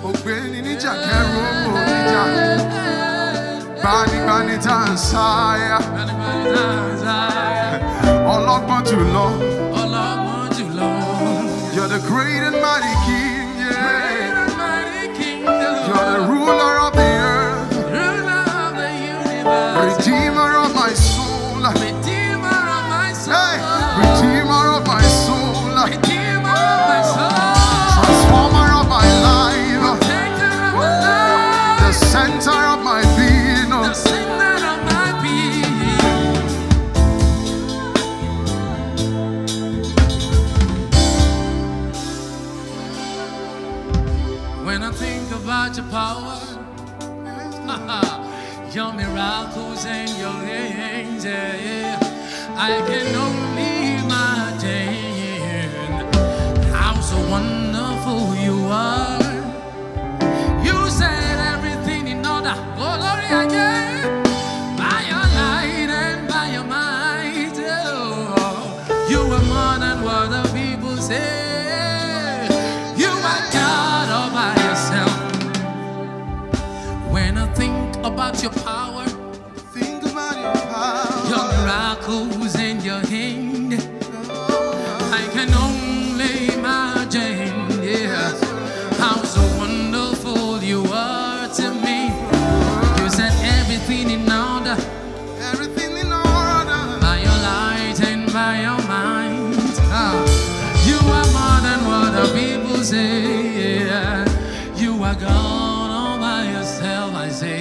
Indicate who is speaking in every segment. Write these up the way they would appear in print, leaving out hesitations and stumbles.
Speaker 1: Ogbeni nija kero nija. Bani bani tansaya. Ọlọ́gbọ́n jùlọ. You're the great and mighty King, yeah. You're the ruler of the earth, Redeemer of my soul, hey, Redeemer of my soul, Transformer of my life, the center of my being.
Speaker 2: When I think about your power, your miracles and your hands, yeah, I can only imagine how so wonderful you are. You set everything in order, oh Lord, again, by your light and by your might. Oh, you are more than what the people say. You are God all by yourself. When I think about your power, your miracles and your hand, I can only imagine, yeah, how so wonderful you are to me. You set everything in order, by your light and by your mind. You are more than what the people say, yeah. You are God all by yourself, I say.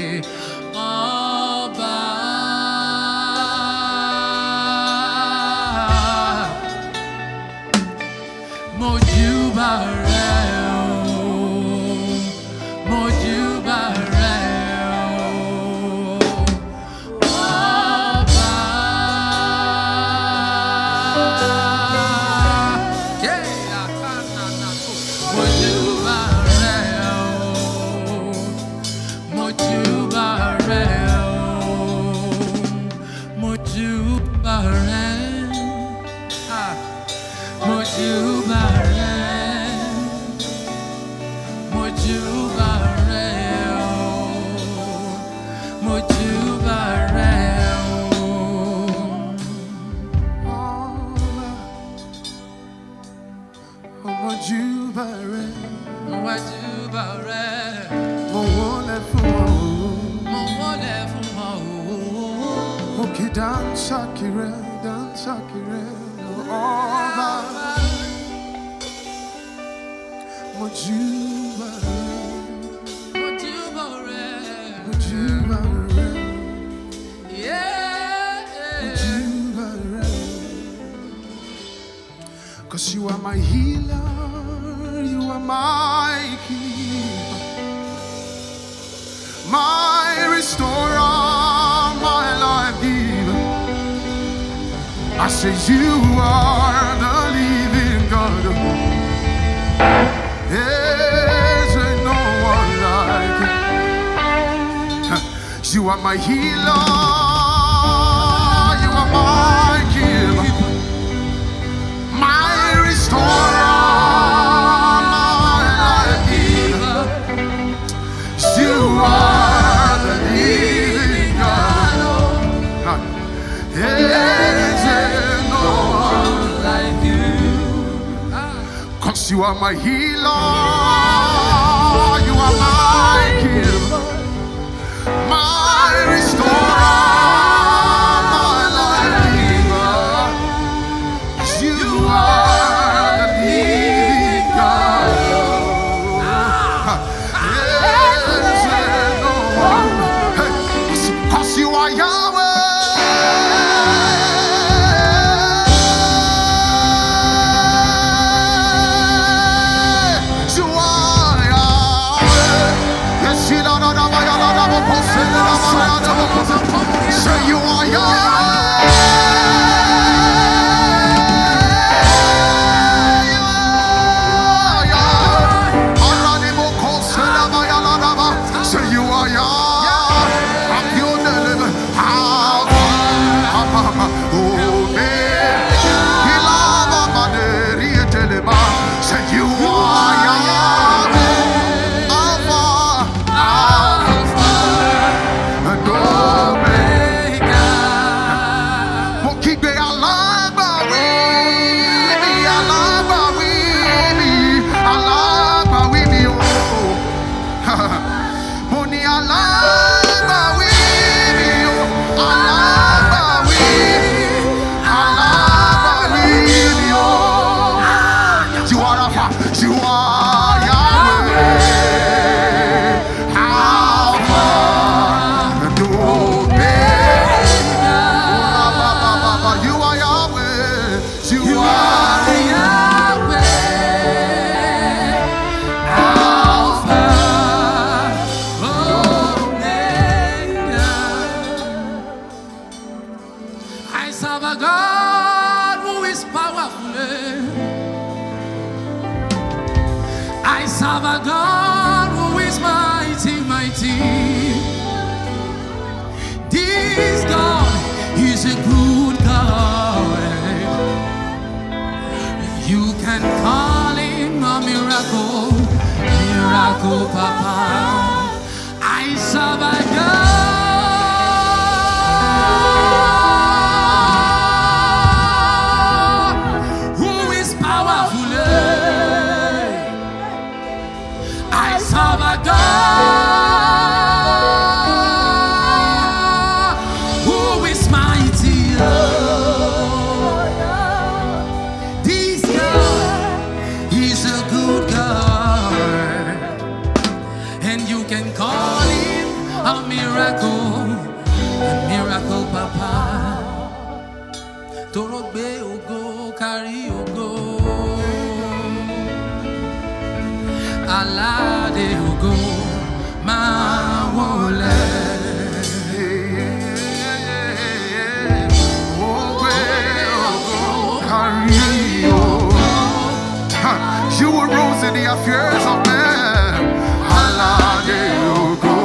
Speaker 1: Cause you are my healer, you are my keeper, my restorer, my life giver. I say you are the living God. There's no one like you. You are my healer, you are my giver, my restorer, my life giver. You are the living God. There's no one like you. 'Cause you are my healer, you are my giver, my restorer, my life giver. You are the living God. There's no one. Hey, 'cause you are Yahweh. You are
Speaker 2: our God who is mighty, mighty. This God is a good God. You can call him a miracle, miracle Papa. I serve a God who is powerful. I serve a God who is mighty. This God is a good God, and you can call him a miracle Papa. Torogbe ogo, carry ogo, alade ogo, ma wole.
Speaker 1: You arose in the affairs of men. Alade ogo,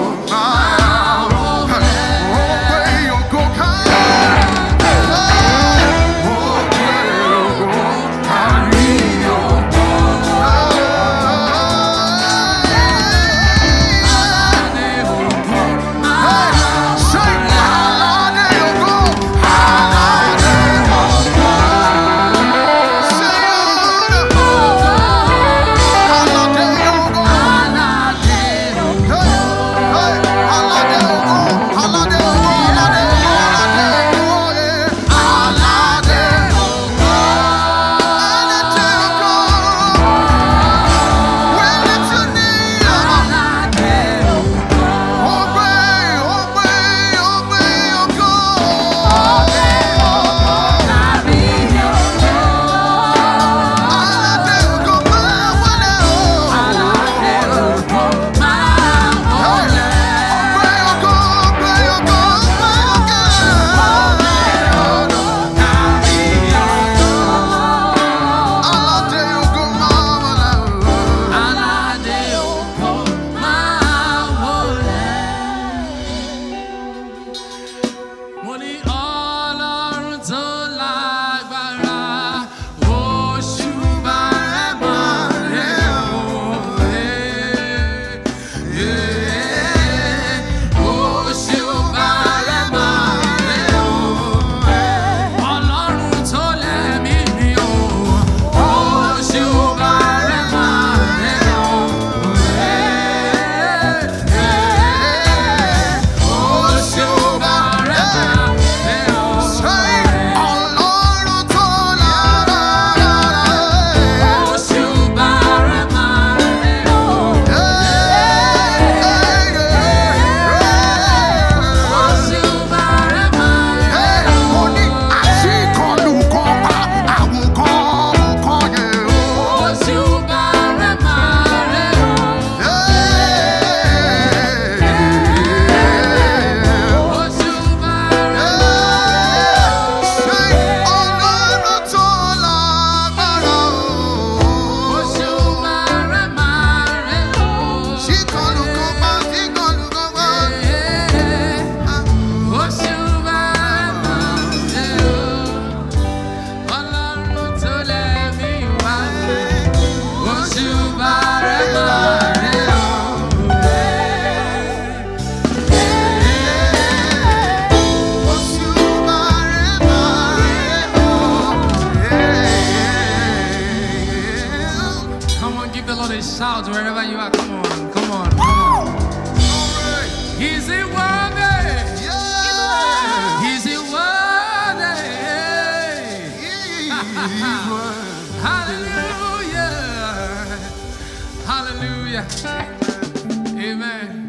Speaker 2: Shout wherever you are. Come on, come on, come on. Is it worthy?
Speaker 1: Yeah.
Speaker 2: Is it worthy? Hallelujah. Hallelujah. Amen.